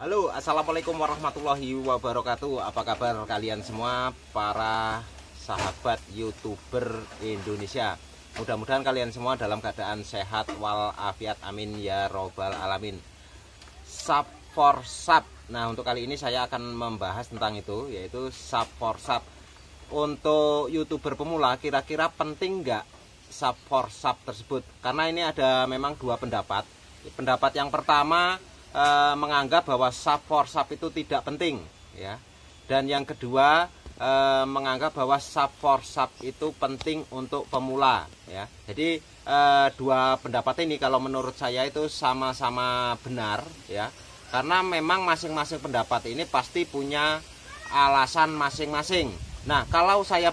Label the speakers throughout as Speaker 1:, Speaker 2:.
Speaker 1: Halo, assalamualaikum warahmatullahi wabarakatuh. Apa kabar kalian semua para sahabat YouTuber Indonesia? Mudah-mudahan kalian semua dalam keadaan sehat walafiat, amin ya robbal alamin. Sub for sub. Nah, untuk kali ini saya akan membahas tentang itu, yaitu sub for sub. Untuk YouTuber pemula, kira-kira penting nggak sub for sub tersebut? Karena ini ada memang dua pendapat. Pendapat yang pertama menganggap bahwa sub for sub itu tidak penting, ya. Dan yang kedua menganggap bahwa sub for sub itu penting untuk pemula, ya. Jadi dua pendapat ini kalau menurut saya itu sama-sama benar, ya. Karena memang masing-masing pendapat ini pasti punya alasan masing-masing. Nah, kalau saya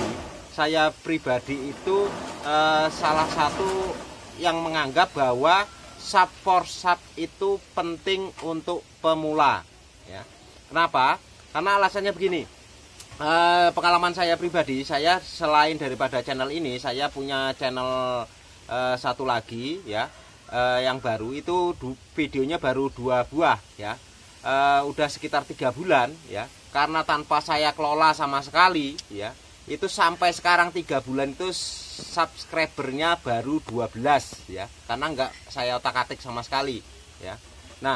Speaker 1: pribadi itu salah satu yang menganggap bahwa sub for sub itu penting untuk pemula, ya. Kenapa? Karena alasannya begini. Pengalaman saya pribadi, saya selain daripada channel ini, saya punya channel satu lagi, ya, yang baru itu videonya baru 2 buah, ya. Udah sekitar 3 bulan, ya. Karena tanpa saya kelola sama sekali, ya, itu sampai sekarang 3 bulan itu subscribernya baru 12, ya, karena enggak saya otak-atik sama sekali, ya. Nah,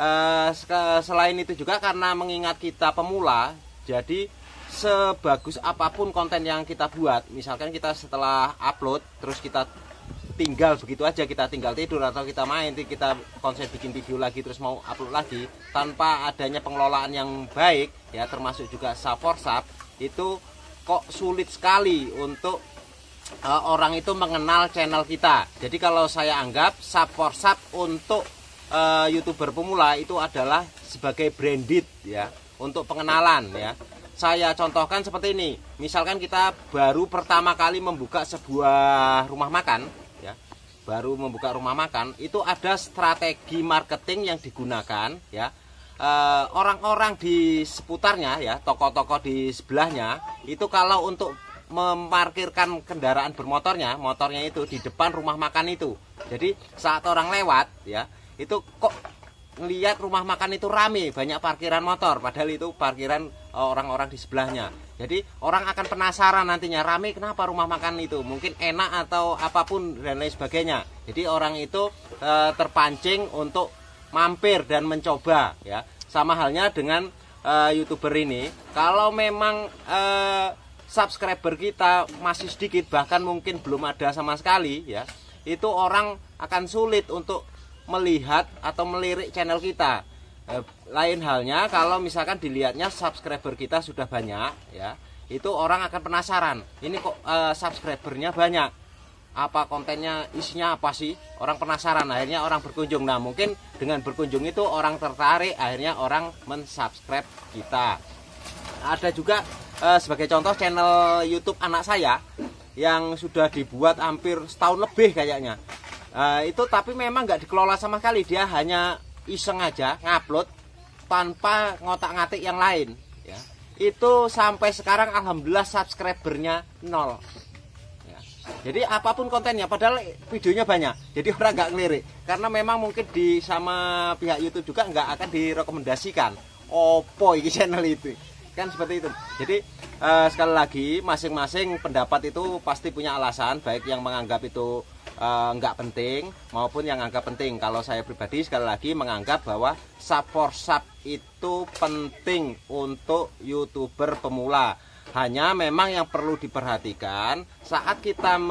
Speaker 1: selain itu juga karena mengingat kita pemula, jadi sebagus apapun konten yang kita buat, misalkan kita setelah upload terus kita tinggal begitu aja, kita tinggal tidur atau kita main, kita konsep bikin video lagi terus mau upload lagi tanpa adanya pengelolaan yang baik, ya, termasuk juga sub for sub, itu kok sulit sekali untuk orang itu mengenal channel kita. Jadi kalau saya anggap sub for sub untuk YouTuber pemula itu adalah sebagai branded, ya, untuk pengenalan, ya. Saya contohkan seperti ini. Misalkan kita baru pertama kali membuka sebuah rumah makan, ya. Baru membuka rumah makan, itu ada strategi marketing yang digunakan, ya. Orang-orang di seputarnya, ya, toko-toko di sebelahnya itu kalau untuk memarkirkan kendaraan bermotornya, motornya itu di depan rumah makan itu. Jadi saat orang lewat, ya, itu kok ngelihat rumah makan itu rame, banyak parkiran motor, padahal itu parkiran orang-orang di sebelahnya. Jadi orang akan penasaran nantinya, rame kenapa rumah makan itu, mungkin enak atau apapun dan lain sebagainya. Jadi orang itu terpancing untuk mampir dan mencoba, ya. Sama halnya dengan YouTuber ini, kalau memang subscriber kita masih sedikit, bahkan mungkin belum ada sama sekali, ya, itu orang akan sulit untuk melihat atau melirik channel kita. Lain halnya kalau misalkan dilihatnya subscriber kita sudah banyak, ya, itu orang akan penasaran, ini kok subscribernya banyak, apa kontennya, isinya apa sih, orang penasaran, akhirnya orang berkunjung. Nah, mungkin dengan berkunjung itu orang tertarik, akhirnya orang mensubscribe kita. Ada juga sebagai contoh channel YouTube anak saya yang sudah dibuat hampir setahun lebih kayaknya, itu tapi memang nggak dikelola sama sekali, dia hanya iseng aja ngupload tanpa ngotak-ngatik yang lain, ya. Itu sampai sekarang alhamdulillah subscribernya 0, ya. Jadi apapun kontennya, padahal videonya banyak, jadi orang nggak ngelirik, karena memang mungkin di sama pihak YouTube juga nggak akan direkomendasikan opo iki channel itu, kan seperti itu. Jadi sekali lagi masing-masing pendapat itu pasti punya alasan, baik yang menganggap itu nggak penting maupun yang anggap penting. Kalau saya pribadi sekali lagi menganggap bahwa sub for sub itu penting untuk YouTuber pemula. Hanya memang yang perlu diperhatikan saat kita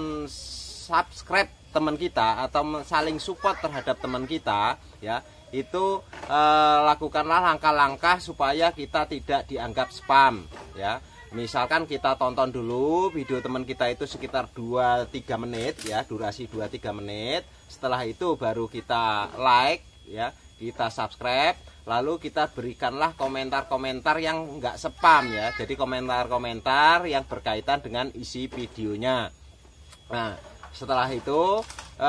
Speaker 1: men-subscribe teman kita atau saling support terhadap teman kita, ya, itu lakukanlah langkah-langkah supaya kita tidak dianggap spam, ya. Misalkan kita tonton dulu video teman kita itu sekitar 2-3 menit, ya, durasi 2-3 menit. Setelah itu baru kita like, ya, kita subscribe, lalu kita berikanlah komentar-komentar yang enggak spam, ya. Jadi komentar-komentar yang berkaitan dengan isi videonya. Nah, setelah itu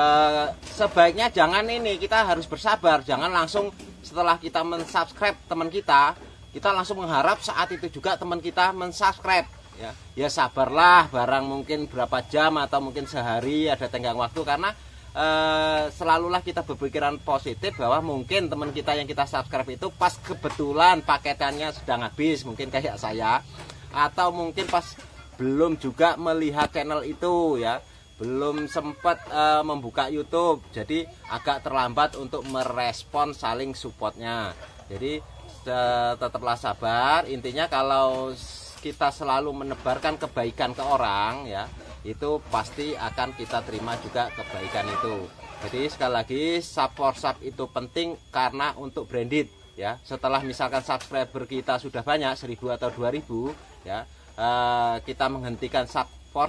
Speaker 1: sebaiknya jangan ini, kita harus bersabar, jangan langsung setelah kita mensubscribe teman kita langsung mengharap saat itu juga teman kita mensubscribe, ya. Ya sabarlah, barang mungkin berapa jam atau mungkin sehari, ada tenggang waktu, karena selalulah kita berpikiran positif bahwa mungkin teman kita yang kita subscribe itu pas kebetulan paketannya sedang habis, mungkin kayak saya, atau mungkin pas belum juga melihat channel itu ya, belum sempat membuka YouTube, jadi agak terlambat untuk merespon saling supportnya. Jadi tetaplah sabar. Intinya kalau kita selalu menebarkan kebaikan ke orang ya, itu pasti akan kita terima juga kebaikan itu. Jadi sekali lagi, sub itu penting karena untuk branded ya. Setelah misalkan subscriber kita sudah banyak 1000 atau 2000 ya, kita menghentikan sub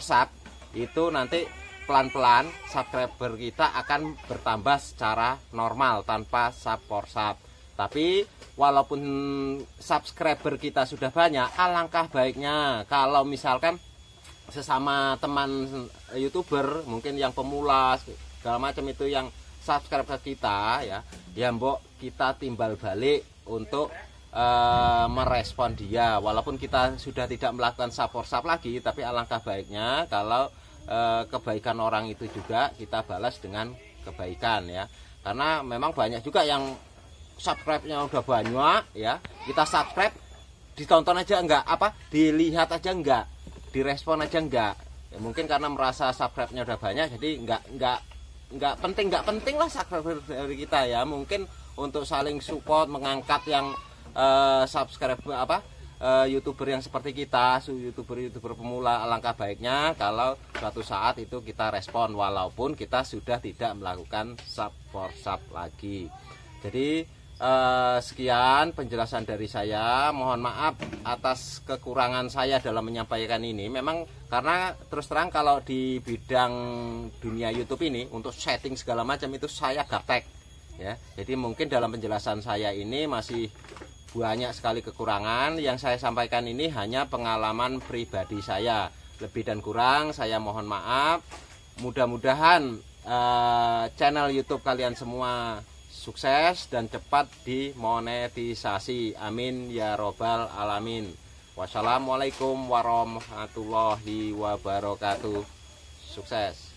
Speaker 1: itu nanti pelan-pelan subscriber kita akan bertambah secara normal tanpa sub. Tapi walaupun subscriber kita sudah banyak, alangkah baiknya kalau misalkan sesama teman YouTuber mungkin yang pemula segala macam itu yang subscribe ke kita ya, mbok kita timbal balik untuk merespon dia. Walaupun kita sudah tidak melakukan sub lagi, tapi alangkah baiknya kalau kebaikan orang itu juga kita balas dengan kebaikan ya. Karena memang banyak juga yang subscribe-nya udah banyak ya, kita subscribe ditonton aja enggak, dilihat aja enggak, direspon aja enggak ya, mungkin karena merasa subscribe-nya udah banyak, jadi enggak penting lah subscriber dari kita ya. Mungkin untuk saling support, mengangkat yang subscribe YouTuber yang seperti kita, YouTuber pemula, alangkah baiknya kalau suatu saat itu kita respon walaupun kita sudah tidak melakukan sub lagi. Jadi sekian penjelasan dari saya. Mohon maaf atas kekurangan saya dalam menyampaikan ini. Memang karena terus terang kalau di bidang dunia YouTube ini untuk setting segala macam itu saya gaptek ya. Jadi mungkin dalam penjelasan saya ini masih banyak sekali kekurangan. Yang saya sampaikan ini hanya pengalaman pribadi saya. Lebih dan kurang saya mohon maaf. Mudah-mudahan channel YouTube kalian semua sukses dan cepat dimonetisasi. Amin ya robbal alamin. Wassalamualaikum warahmatullahi wabarakatuh. Sukses.